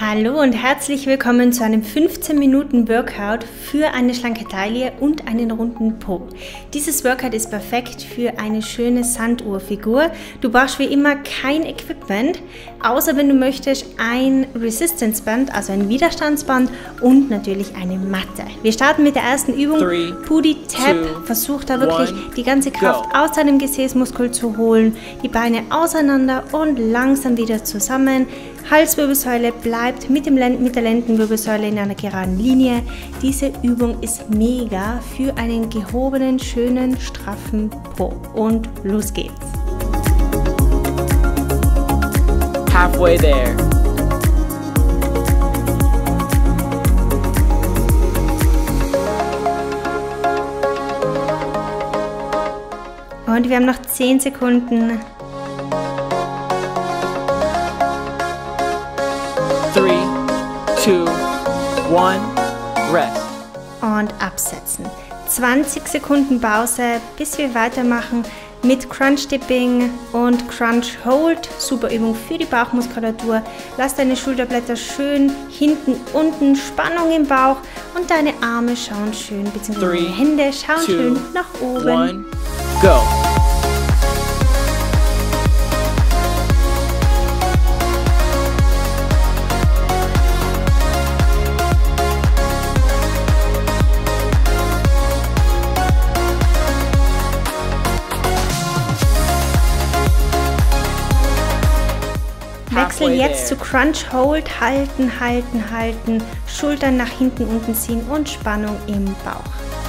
Hallo und herzlich willkommen zu einem 15 Minuten Workout für eine schlanke Taille und einen runden Po. Dieses Workout ist perfekt für eine schöne Sanduhrfigur. Du brauchst wie immer kein Equipment, außer wenn du möchtest ein Resistance Band, also ein Widerstandsband und natürlich eine Matte. Wir starten mit der ersten Übung, Booty Tap. Versuch da wirklich die ganze Kraft aus deinem Gesäßmuskel zu holen, die Beine auseinander und langsam wieder zusammen. Halswirbelsäule bleibt mit der Lendenwirbelsäule in einer geraden Linie. Diese Übung ist mega für einen gehobenen, schönen, straffen Po. Und los geht's. Halfway there. Und wir haben noch 10 Sekunden. 3, 2, 1, rest. Und absetzen. 20 Sekunden Pause, bis wir weitermachen mit Crunch Dipping und Crunch Hold. Super Übung für die Bauchmuskulatur. Lass deine Schulterblätter schön hinten unten, Spannung im Bauch und deine Arme schauen schön, beziehungsweise deine Hände schauen schön nach oben. 1, go. Wechsel jetzt zu Crunch Hold, halten, halten, halten, Schultern nach hinten unten ziehen und Spannung im Bauch.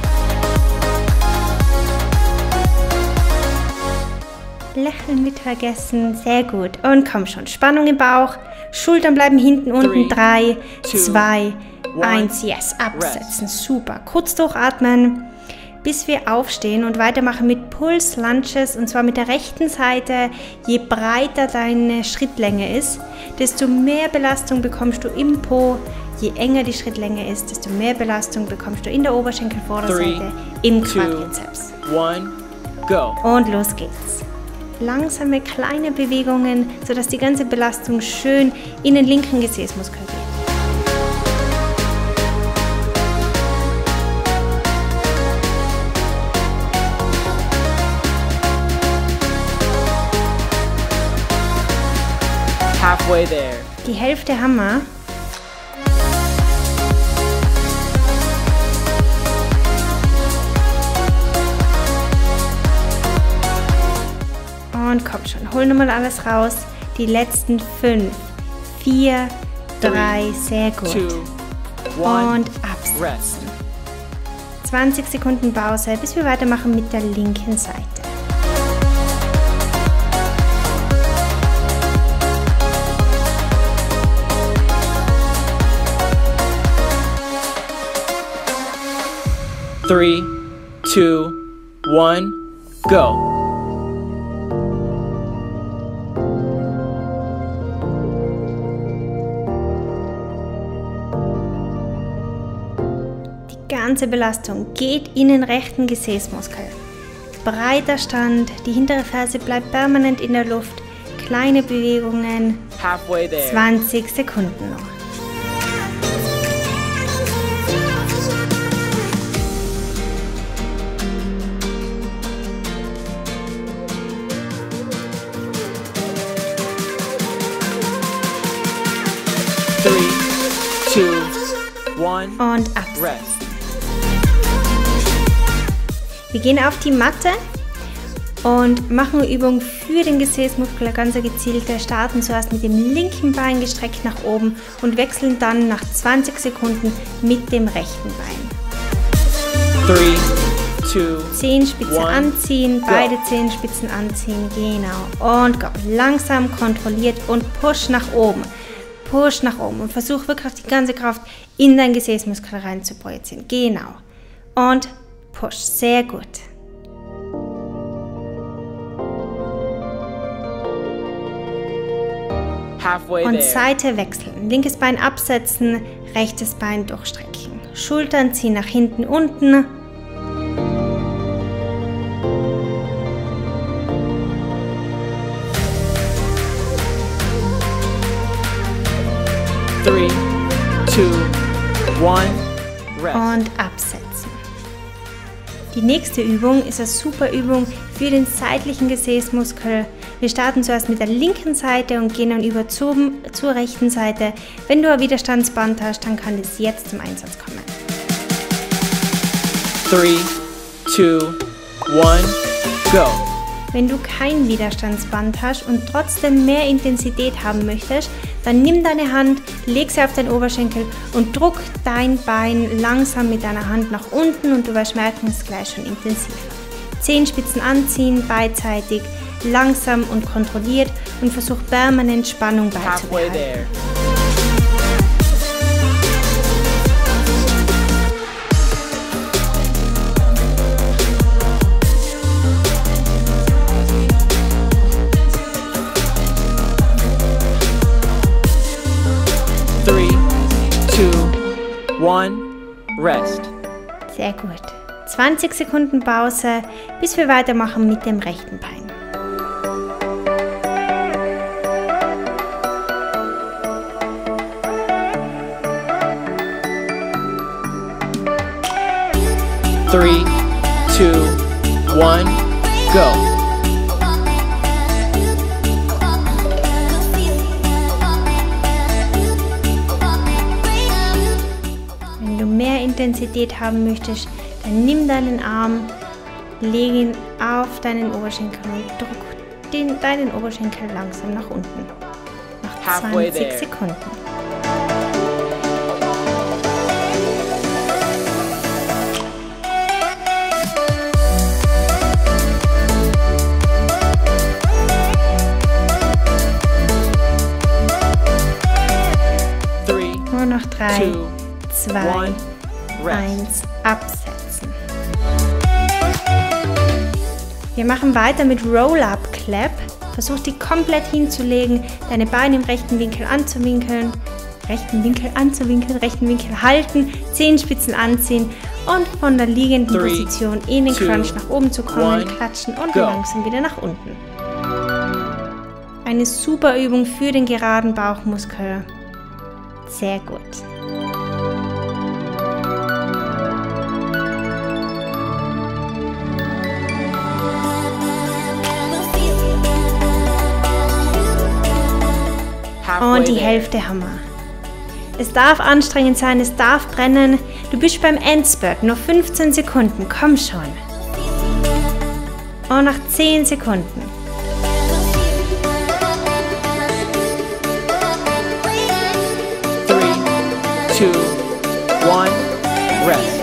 Lächeln mit vergessen, sehr gut. Und komm schon, Spannung im Bauch, Schultern bleiben hinten unten, 3, 2, 1, yes, absetzen, super. Kurz durchatmen, bis wir aufstehen und weitermachen mit Pulse Lunges, und zwar mit der rechten Seite. Je breiter deine Schrittlänge ist, desto mehr Belastung bekommst du im Po. Je enger die Schrittlänge ist, desto mehr Belastung bekommst du in der Oberschenkelvorderseite, im Quadrizeps. 1, go. Und los geht's. Langsame kleine Bewegungen, sodass die ganze Belastung schön in den linken Gesäßmuskel geht. Halfway there. Die Hälfte haben wir. Und komm schon, hol nochmal alles raus. Die letzten 5, 4, 3, sehr gut. 2, 1, und absetzen. 20 Sekunden Pause, bis wir weitermachen mit der linken Seite. Three, 2, 1, go. Die ganze Belastung geht in den rechten Gesäßmuskel. Breiter Stand, die hintere Ferse bleibt permanent in der Luft. Kleine Bewegungen. Halfway there. 20 Sekunden noch. Three, 2, 1, und absetzen. rest. Wir gehen auf die Matte und machen eine Übung für den Gesäßmuskel, ganz gezielt. Wir starten zuerst mit dem linken Bein gestreckt nach oben und wechseln dann nach 20 Sekunden mit dem rechten Bein. 3, 2, Zehenspitze 1, anziehen, beide Zehenspitzen anziehen, genau. Und komm, langsam kontrolliert und push nach oben. Push nach oben und versuch wirklich die ganze Kraft in deinen Gesäßmuskel rein zu projizieren. Genau. Und push. Sehr gut. halfway Und there. Seite wechseln. Linkes Bein absetzen, rechtes Bein durchstrecken. Schultern ziehen nach hinten unten. 3, 2, 1. Rest. Und absetzen. Die nächste Übung ist eine super Übung für den seitlichen Gesäßmuskel. Wir starten zuerst mit der linken Seite und gehen dann über zur rechten Seite. Wenn du ein Widerstandsband hast, dann kann das jetzt zum Einsatz kommen. 3, 2, 1, go. Wenn du kein Widerstandsband hast und trotzdem mehr Intensität haben möchtest, dann nimm deine Hand, leg sie auf deinen Oberschenkel und druck dein Bein langsam mit deiner Hand nach unten und du wirst merken, es ist gleich schon intensiver. Zehenspitzen anziehen, beidseitig, langsam und kontrolliert und versuch permanent Spannung Halfway beizubehalten. there. 3, 2, 1. Rest. Sehr gut. 20 Sekunden Pause, bis wir weitermachen mit dem rechten Bein. Three, 2, 1, go. Wenn du mehr Intensität haben möchtest, dann nimm deinen Arm, leg ihn auf deinen Oberschenkel und drück deinen Oberschenkel langsam nach unten. Nach Halfway 20 there. Sekunden. Three, Nur noch 3, 2, 2, 1. Rest. 1, absetzen. Wir machen weiter mit Roll-Up Clap. Versuch die komplett hinzulegen, deine Beine im rechten Winkel anzuwinkeln, rechten Winkel halten, Zehenspitzen anziehen und von der liegenden 3, Position in den 2, Crunch nach oben zu kommen, 1, klatschen und go. langsam wieder nach unten. Eine super Übung für den geraden Bauchmuskel. Sehr gut. Halfway Und die there. Hälfte haben wir. Es darf anstrengend sein, es darf brennen. Du bist beim Endspurt, nur 15 Sekunden, komm schon. Und nach 10 Sekunden. 3, 2, 1. Rest.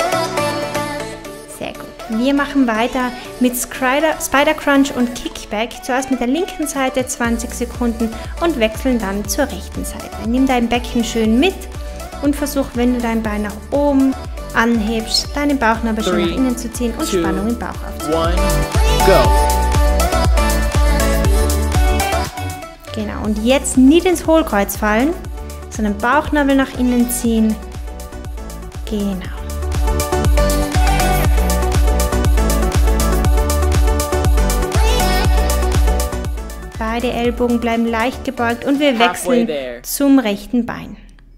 Sehr gut. Wir machen weiter mit Spider Crunch und Kickback. Zuerst mit der linken Seite 20 Sekunden und wechseln dann zur rechten Seite. Nimm dein Becken schön mit und versuch, wenn du dein Bein nach oben anhebst, deinen Bauchnabel schön 3, nach innen zu ziehen und 2, Spannung im Bauch aufzubauen. 1, go. Genau, und jetzt nicht ins Hohlkreuz fallen, sondern Bauchnabel nach innen ziehen. Genau. Beide Ellbogen bleiben leicht gebeugt und wir Halfway wechseln there. zum rechten Bein.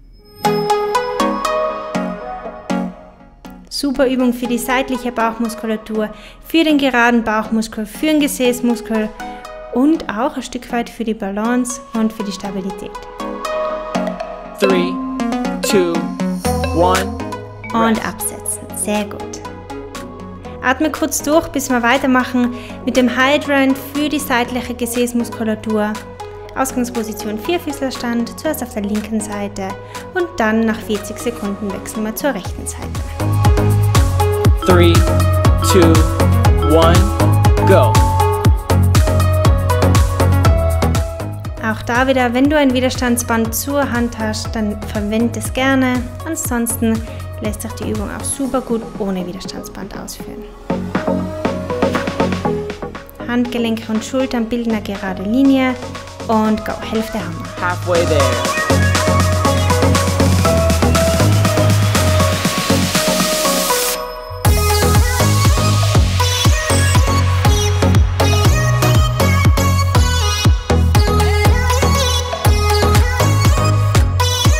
Super Übung für die seitliche Bauchmuskulatur, für den geraden Bauchmuskel, für den Gesäßmuskel und auch ein Stück weit für die Balance und für die Stabilität. 3, 2, 1. Und absetzen. Sehr gut. Atme kurz durch, bis wir weitermachen mit dem Hydrant für die seitliche Gesäßmuskulatur. Ausgangsposition Vierfüßlerstand, zuerst auf der linken Seite und dann nach 40 Sekunden wechseln wir zur rechten Seite. 3, 2, 1, go. Auch da wieder, wenn du ein Widerstandsband zur Hand hast, dann verwende es gerne. Ansonsten lässt sich die Übung auch super gut ohne Widerstandsband ausführen. Handgelenke und Schultern bilden eine gerade Linie und go, Hälfte haben wir. Halfway there.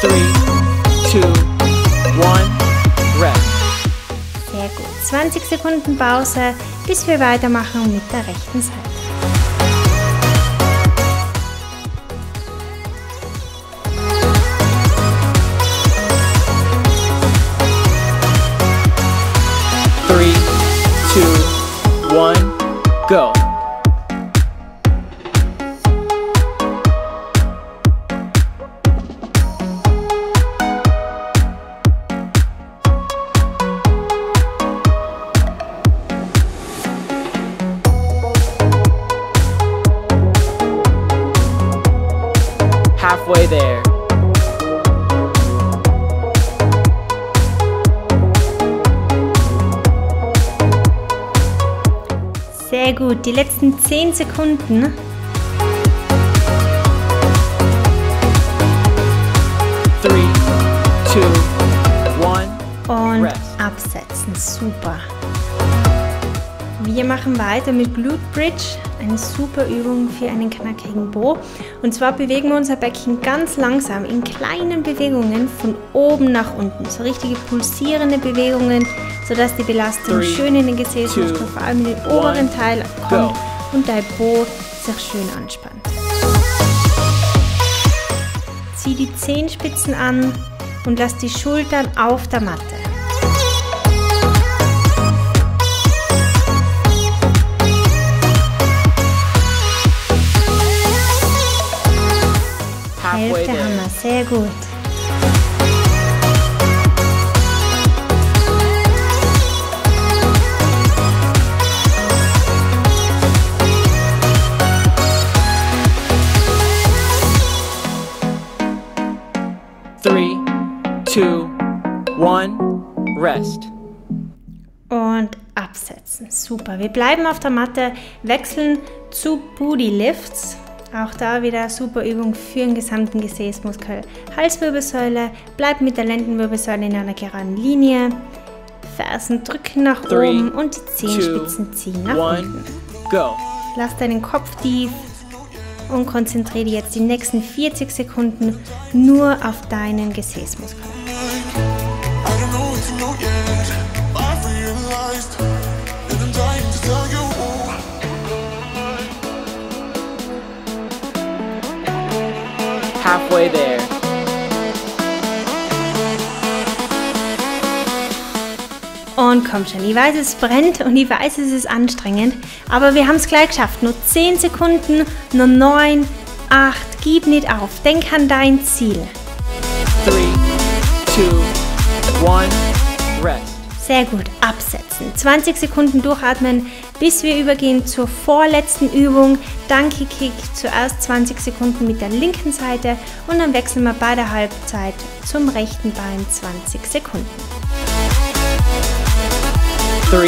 3, 2, 1, rest. Sehr gut. 20 Sekunden Pause, bis wir weitermachen mit der rechten Seite. One, go. Halfway there. Sehr gut, die letzten 10 Sekunden. 3, 2, 1. Und rest. absetzen, super. Wir machen weiter mit Glute Bridge, eine super Übung für einen knackigen Po. Und zwar bewegen wir unser Becken ganz langsam in kleinen Bewegungen von oben nach unten. So richtige pulsierende Bewegungen, sodass die Belastung schön in den Gesäßmuskeln, vor allem in den oberen Teil kommt und dein Po sich schön anspannt. Zieh die Zehenspitzen an und lass die Schultern auf der Matte. Hälfte haben wir, sehr gut. Three, two, one, rest. Und absetzen, super. Wir bleiben auf der Matte, wechseln zu Booty Lifts. Auch da wieder super Übung für den gesamten Gesäßmuskel. Halswirbelsäule, bleib mit der Lendenwirbelsäule in einer geraden Linie. Fersen drücken nach oben und die Zehenspitzen ziehen nach unten. Go. Lass deinen Kopf tief und konzentriere dich jetzt die nächsten 40 Sekunden nur auf deinen Gesäßmuskel. Halfway there. Und komm schon, ich weiß, es brennt und ich weiß, es ist anstrengend, aber wir haben es gleich geschafft. Nur 10 Sekunden, nur 9, 8, gib nicht auf, denk an dein Ziel. 3, 2, 1, rest. Sehr gut, absetzen. 20 Sekunden durchatmen, bis wir übergehen zur vorletzten Übung. Donkey Kick, zuerst 20 Sekunden mit der linken Seite und dann wechseln wir bei der Halbzeit zum rechten Bein 20 Sekunden. 3,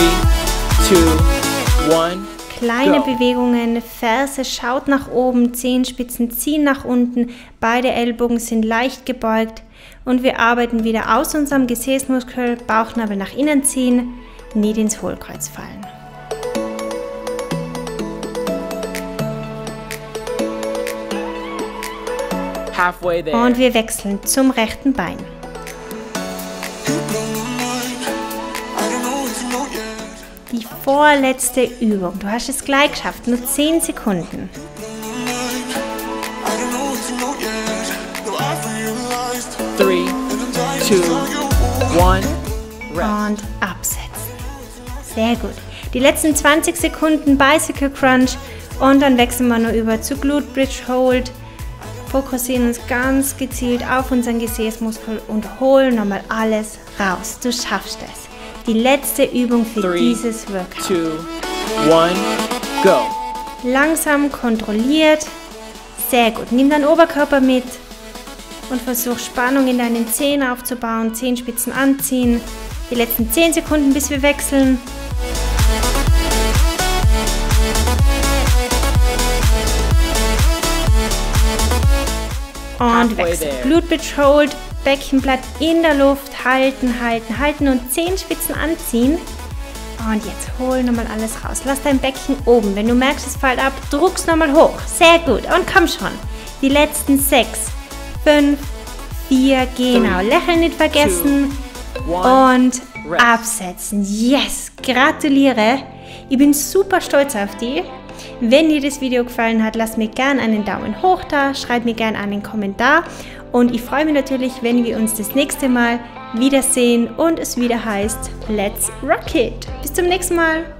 2, 1. Kleine Bewegungen, Ferse schaut nach oben, Zehenspitzen ziehen nach unten, beide Ellbogen sind leicht gebeugt und wir arbeiten wieder aus unserem Gesäßmuskel, Bauchnabel nach innen ziehen, nicht ins Hohlkreuz fallen. Halfway there. Und wir wechseln zum rechten Bein. Die vorletzte Übung. Du hast es gleich geschafft. Nur 10 Sekunden. 3, 2, 1, rest. Und absetzen. Sehr gut. Die letzten 20 Sekunden Bicycle Crunch und dann wechseln wir nur über zu Glute Bridge Hold. Fokussieren uns ganz gezielt auf unseren Gesäßmuskel und holen nochmal alles raus. Du schaffst es. Die letzte Übung für dieses Workout. 2, 1, go. Langsam, kontrolliert. Sehr gut. Nimm deinen Oberkörper mit und versuch Spannung in deinen Zehen aufzubauen. Zehenspitzen anziehen. Die letzten 10 Sekunden, bis wir wechseln. Und wechseln. Glute Bridge Hold. Becken bleibt in der Luft. Halten, halten, halten und Zehenspitzen anziehen. Und jetzt hol nochmal alles raus. Lass dein Becken oben. Wenn du merkst, es fällt ab, druck's nochmal hoch. Sehr gut. Und komm schon. Die letzten 6, 5, 4, genau. Lächeln nicht vergessen. 1. Und absetzen. Yes, gratuliere. Ich bin super stolz auf dich. Wenn dir das Video gefallen hat, lass mir gerne einen Daumen hoch da, schreib mir gerne einen Kommentar und ich freue mich natürlich, wenn wir uns das nächste Mal wiedersehen und es wieder heißt Let's Rock It. Bis zum nächsten Mal.